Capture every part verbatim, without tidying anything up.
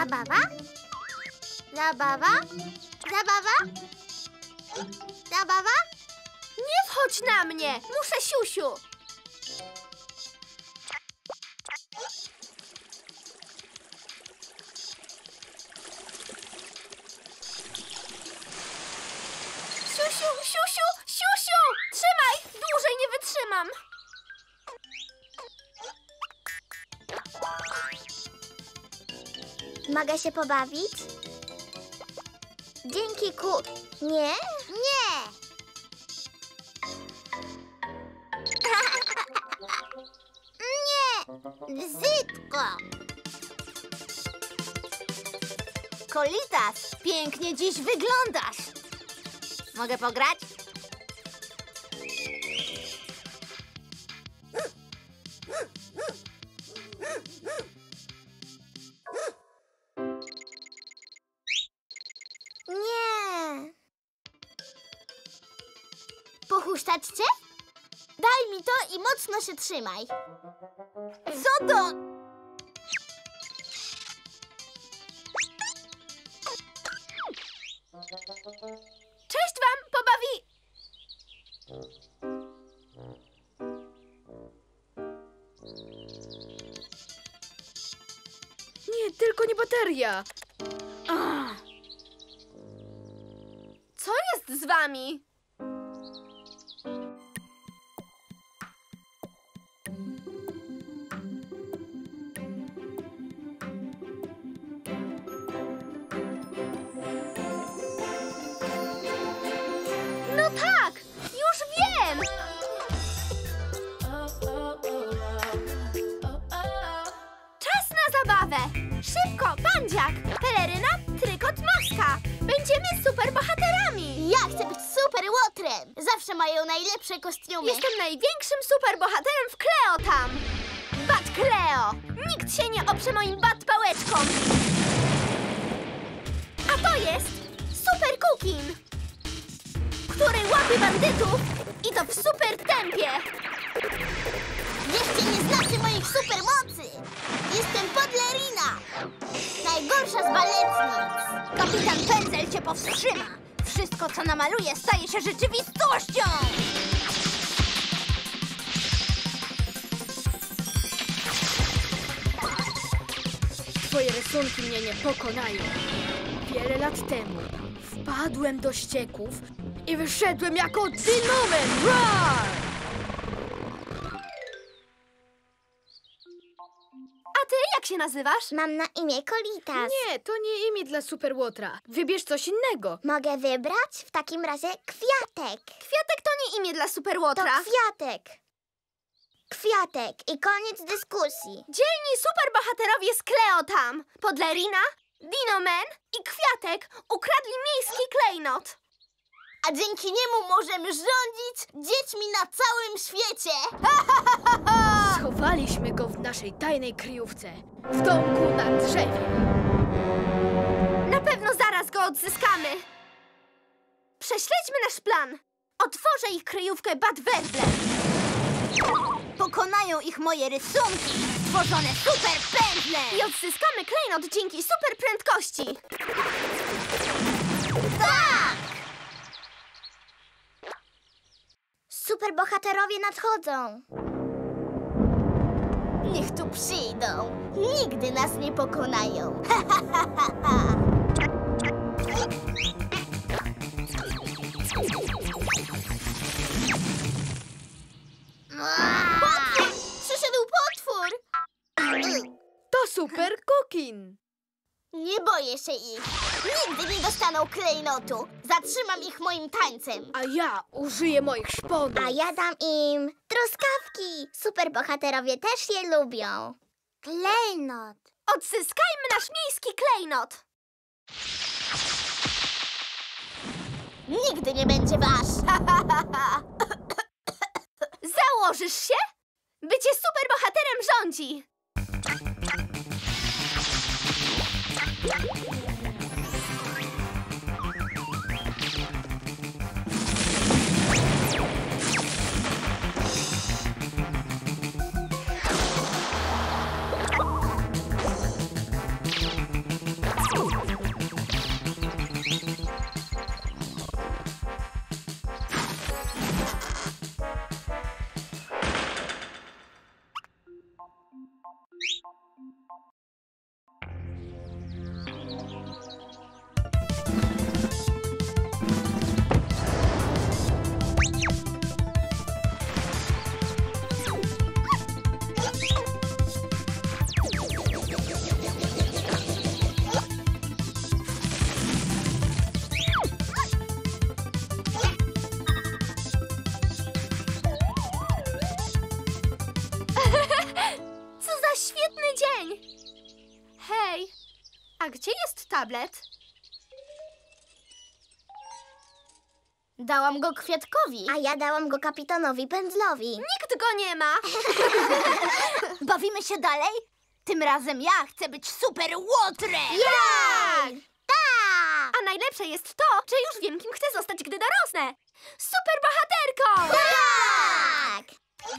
Zabawa? Zabawa? Zabawa? Zabawa? Nie wchodź na mnie! Muszę siusiu! Siusiu, siusiu, siusiu! Trzymaj! Dłużej nie wytrzymam! Mogę się pobawić? Dzięki ku... Nie? Nie! Nie! Brzydko! Kolitas, pięknie dziś wyglądasz! Mogę pograć? Nie! Pochusztać cię? Daj mi to i mocno się trzymaj. Co to? Cześć wam, pobawi... Nie, tylko nie bateria. Ach. Co jest z wami? No tak, już wiem! Czas na zabawę! Szybko, bandziak, peleryna, trykot, maska! Będziemy superbohaterami! Ja chcę być super łotrem! Zawsze mają najlepsze kostiumy. Jestem największym superbohaterem w Kleo tam! Bat Kleo! Nikt się nie oprze moim bat pałeczkom! A to jest Super Cookin, który łapie bandytów i to w super tempie! Jeszcze nie znacie moich supermocy! Jestem Podlerina! Najgorsza z baletnic! Kapitan Pędzel cię powstrzyma! Wszystko, co namaluje, staje się rzeczywistością! Twoje rysunki mnie nie pokonają. Wiele lat temu wpadłem do ścieków i wyszedłem jako Dinoman! Roar! A ty jak się nazywasz? Mam na imię Kolitas. Nie, to nie imię dla Superłotra. Wybierz coś innego. Mogę wybrać? W takim razie Kwiatek. Kwiatek to nie imię dla To Superłotra. Kwiatek. Kwiatek i koniec dyskusji. Dzielni superbohaterowie z Kleo tam! Podlerina, Dinoman i Kwiatek ukradli miejski klejnot. A dzięki niemu możemy rządzić dziećmi na całym świecie. Schowaliśmy go w naszej tajnej kryjówce. W domku na drzewie. Na pewno zaraz go odzyskamy. Prześledźmy nasz plan. Otworzę ich kryjówkę Bad Werble. Pokonają ich moje rysunki, stworzone super pędzle. I odzyskamy klejnot dzięki super prędkości. Tak! Superbohaterowie nadchodzą. Niech tu przyjdą. Nigdy nas nie pokonają. Potwór! Przyszedł potwór! To Super Cookin. Nie boję się ich. Nigdy nie dostaną klejnotu. Zatrzymam ich moim tańcem. A ja użyję moich szponów. A ja dam im truskawki. Superbohaterowie też je lubią. Klejnot. Odzyskajmy nasz miejski klejnot. Nigdy nie będzie wasz. Założysz się? Bycie superbohaterem rządzi. A gdzie jest tablet? Dałam go Kwiatkowi. A ja dałam go kapitanowi Pędzlowi. Nikt go nie ma. Bawimy się dalej? Tym razem ja chcę być super łotrem! Jak? Tak! A najlepsze jest to, że już wiem, kim chcę zostać, gdy dorosnę. Super bohaterką! Tak!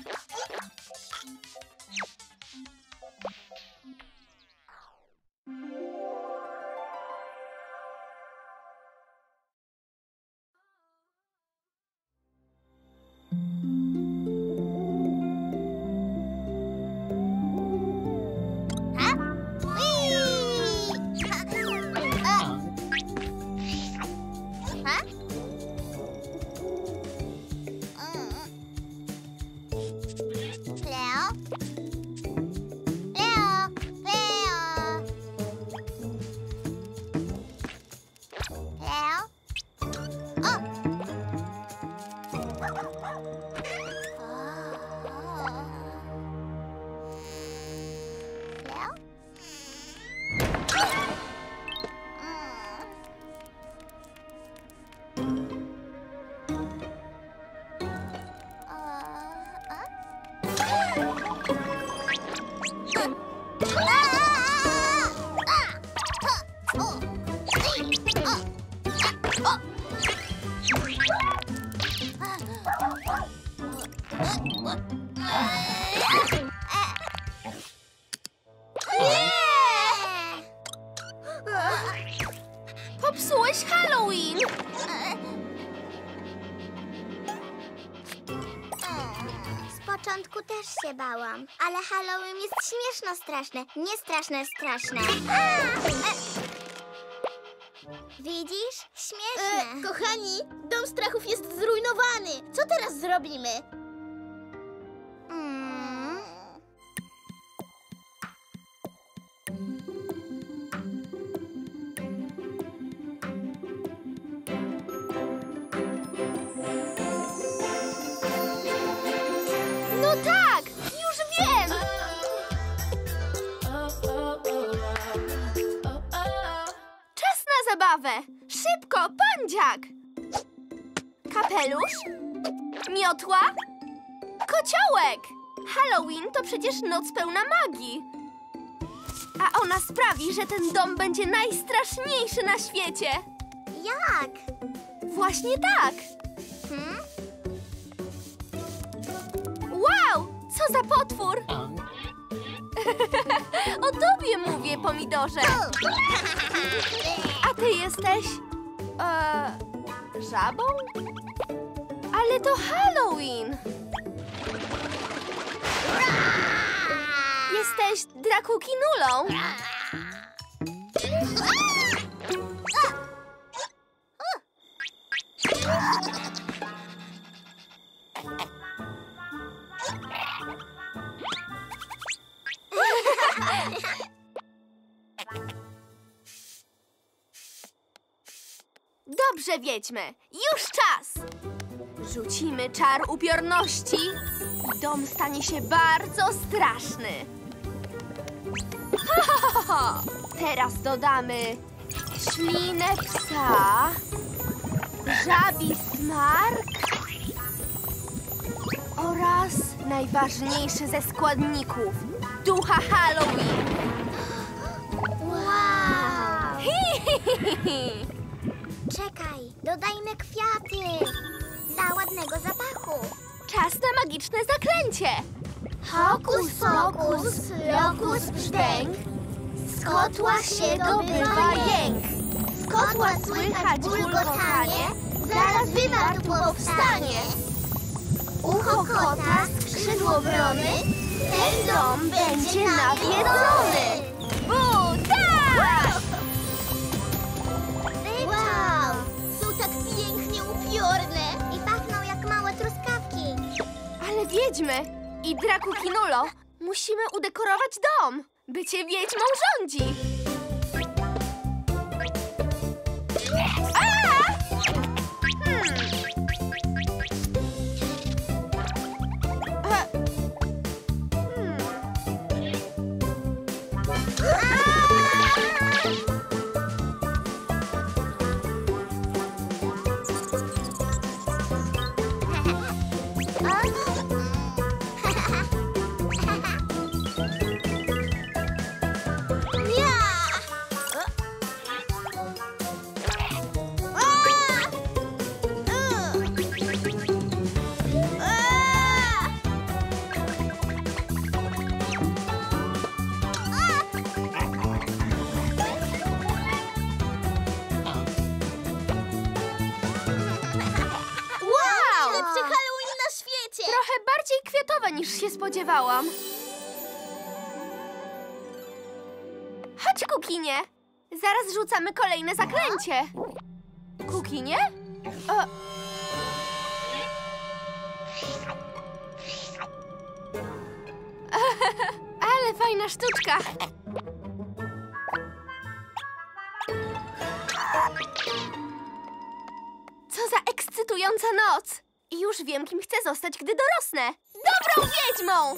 Popsułeś Halloween! Z początku też się bałam, ale Halloween jest śmieszno straszne, nie straszne straszne. Widzisz? Śmieszne. E, kochani, dom strachów jest zrujnowany. Co teraz zrobimy? Mm. No tak! Już wiem! Czas na zabawę! Szybko, pędziak! Kapelusz? Miotła? Kociołek! Halloween to przecież noc pełna magii. A ona sprawi, że ten dom będzie najstraszniejszy na świecie. Jak? Właśnie tak! Hmm? Wow! Co za potwór! O tobie mówię, pomidorze! A ty jesteś... E, żabą? Ale to Halloween! Jesteś Drakukinulą! Dobrze, wiedźmy. Już czas! Rzucimy czar upiorności i dom stanie się bardzo straszny. Ha, ha, ha, ha. Teraz dodamy ślinę psa, żabi smark oraz najważniejszy ze składników – ducha Halloween. Wow! Hi, hi, hi, hi. Czekaj, dodajmy kwiaty dla ładnego zapachu. Czas na magiczne zaklęcie. Hokus pokus, lokus brzdęk, z kotła się dobywa jęk. Z kotła słychać bulgotanie, zaraz wywar powstanie. Ucho kota, skrzydło wrony, ten dom będzie nawiedzony. Bu, tak! Wow, są tak pięknie upiorne i pachną jak małe truskawki. Ale wiedźmy i Drakukinulo, musimy udekorować dom. Bycie wiedźmą rządzi. A! Hmm. E. Hmm. A! bardziej kwiatowe niż się spodziewałam. Chodź, Kukinie. Zaraz rzucamy kolejne zaklęcie. Kukinie? O... Ale fajna sztuczka. Co za ekscytująca noc. I już wiem, kim chcę zostać, gdy dorosnę. Dobrą wiedźmą!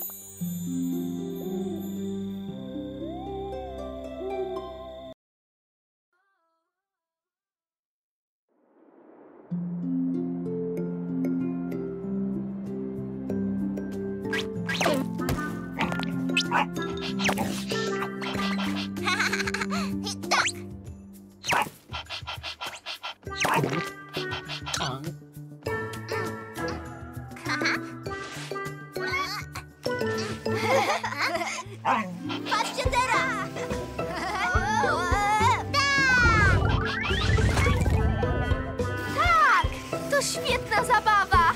Patrzcie teraz! Tak! To świetna zabawa!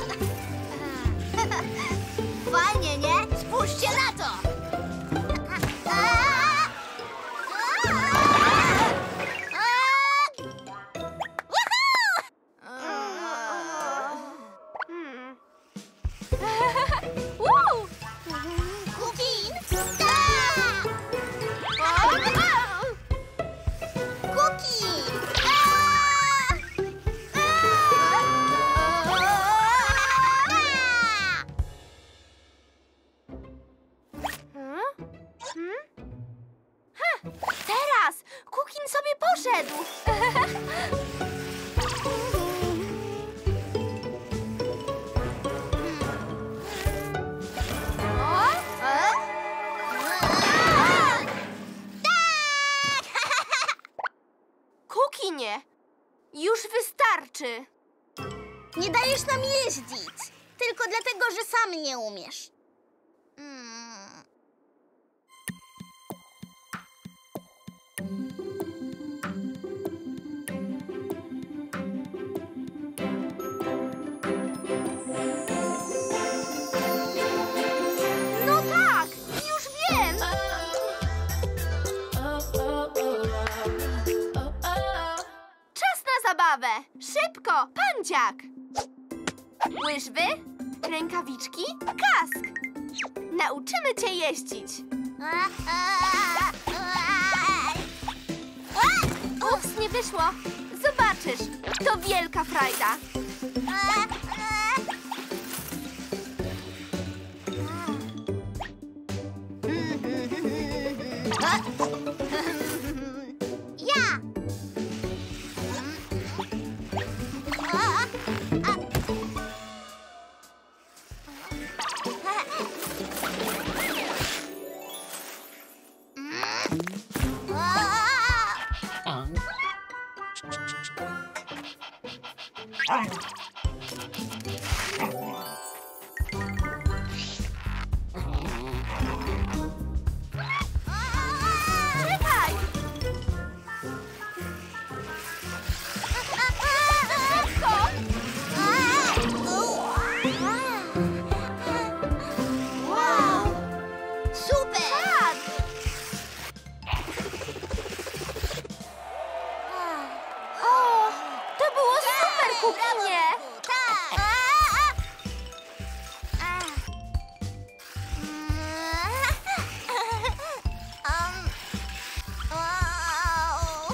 Fajnie, nie? Spójrzcie na to! Hmm. Wow! Kukin! Tak! Kukin! Hmm? Hmm? Ha! Teraz! Kukin sobie poszedł! Kukinie! Już wystarczy! Nie dajesz nam jeździć. Tylko dlatego, że sam nie umiesz. Mm. No tak! Już wiem! Czas na zabawę! Szybko! Pandziak! Łyżwy, rękawiczki, kask! Nauczymy cię jeździć! Ups, nie wyszło! Zobaczysz! To wielka frajda! Ja! Czekaj! Szybko! Wow! Super! Tak! O, to było super, Kukinie! Tak! Um, wow.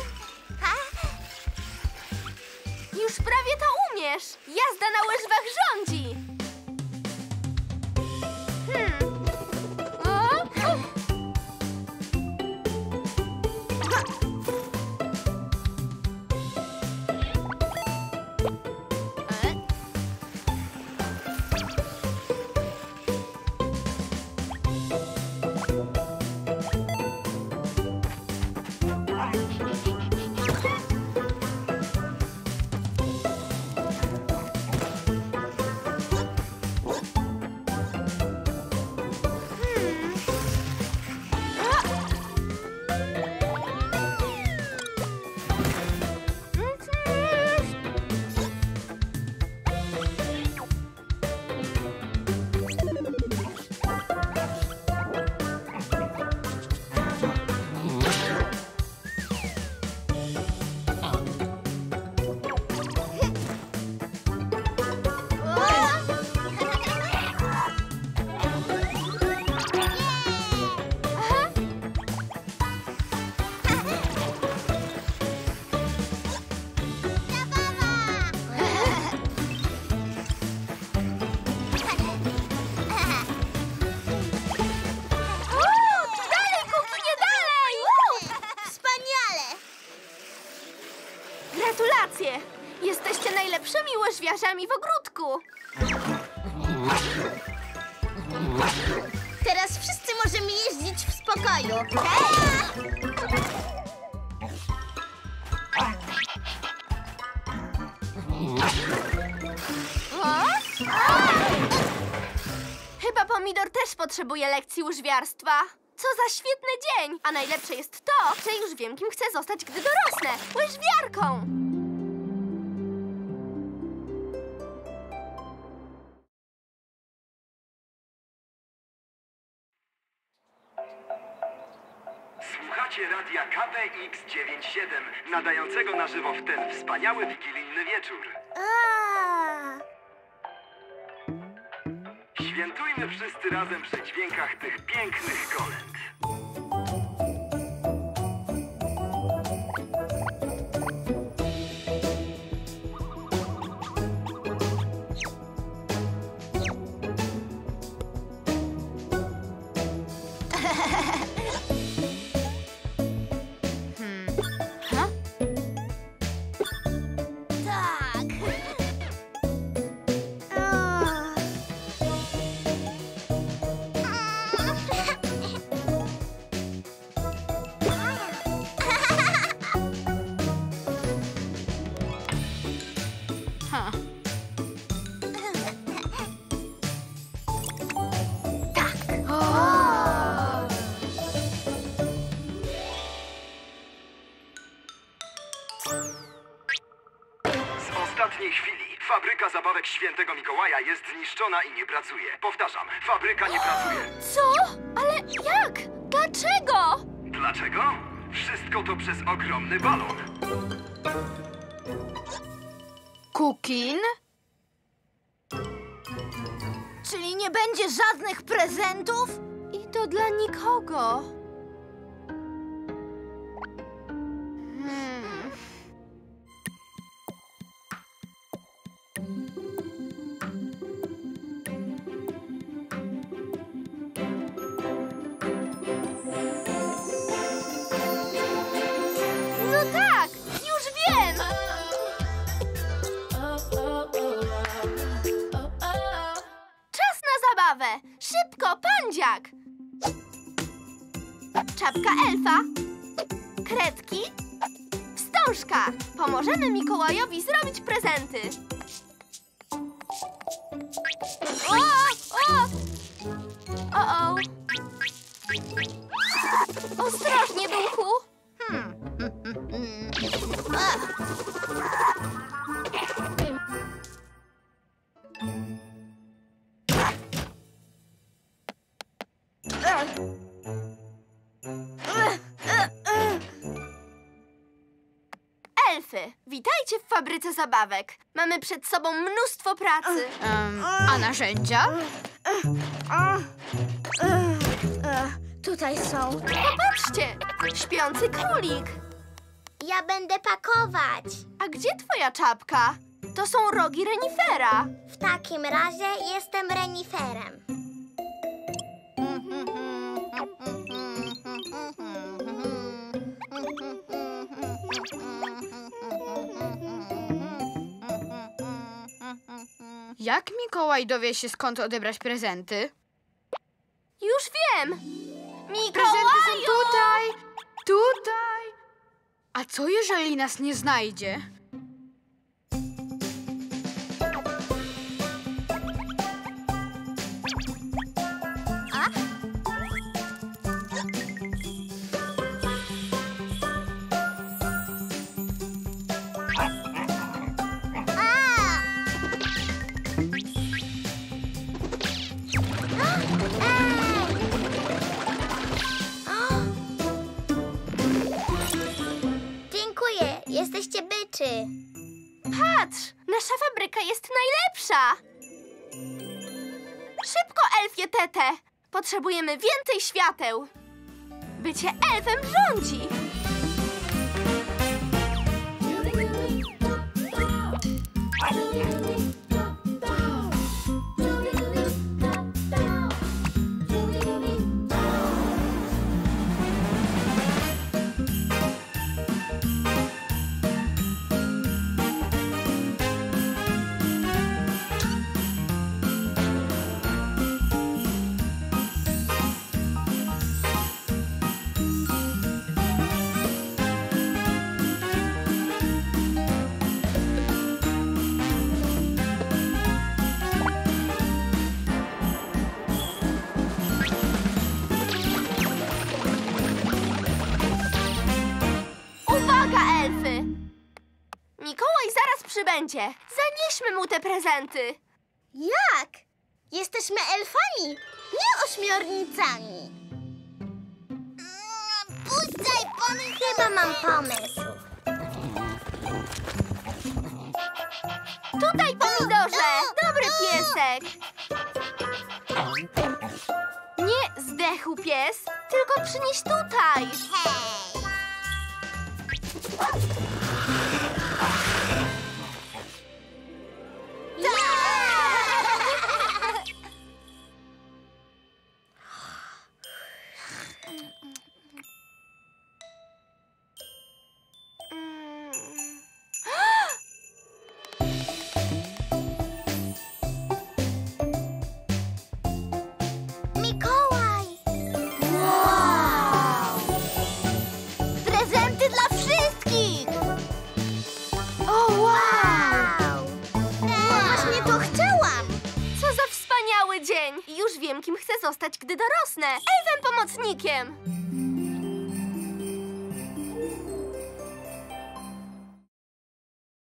Już prawie to umiesz! Jazda na łyżwach rządzi! Hmm. O? O. myszami w ogródku. Teraz wszyscy możemy jeździć w spokoju. Hej! O? Chyba Pomidor też potrzebuje lekcji łyżwiarstwa. Co za świetny dzień! A najlepsze jest to, że już wiem, kim chcę zostać, gdy dorosnę. Łyżwiarką! Słuchacie radia K B X dziewięćdziesiąt siedem, nadającego na żywo w ten wspaniały wigilijny wieczór. A. Świętujmy wszyscy razem przy dźwiękach tych pięknych kolęd. Tak. A. Ha. O. Z ostatniej chwili fabryka zabawek Świętego Mikołaja jest zniszczona i nie pracuje. Powtarzam, fabryka nie pracuje. Co? Ale jak? Dlaczego? Dlaczego? Wszystko to przez ogromny balon. Kukin? Czyli nie będzie żadnych prezentów? I to dla nikogo. Hmm. No tak, już wiem! Czas na zabawę! Szybko, pandziak! Czapka elfa, kredki, wstążka. Pomożemy Mikołajowi zrobić prezenty. O, o! O, o! Ostrożnie, duchu! Hmm. Elfy, witajcie w fabryce zabawek. Mamy przed sobą mnóstwo pracy. Um, a narzędzia? Tutaj są. Popatrzcie, śpiący królik. Ja będę pakować. A gdzie twoja czapka? To są rogi renifera. W takim razie jestem reniferem. Jak Mikołaj dowie się, skąd odebrać prezenty? Już wiem! Prezenty Mikołaju! są tutaj! Tutaj! A co, jeżeli nas nie znajdzie? Dziękuję, jesteście byczy. Patrz, nasza fabryka jest najlepsza. Szybko, elfie tete. Potrzebujemy więcej świateł. Bycie elfem rządzi. przybędzie. Zanieśmy mu te prezenty. Jak? Jesteśmy elfami, nie ośmiornicami. Mm, Puszczaj, pomysł. Chyba mam pomysł. Tutaj, pomidorze! Dobry piesek! Nie zdechł pies, tylko przynieś tutaj. Hej! Mikołaj! Wow! Prezenty dla wszystkich! O, wow! Właśnie to chciałam! Co za wspaniały dzień! Już wiem, kim chcę zostać, gdy dorosnę. Elfem pomocnikiem!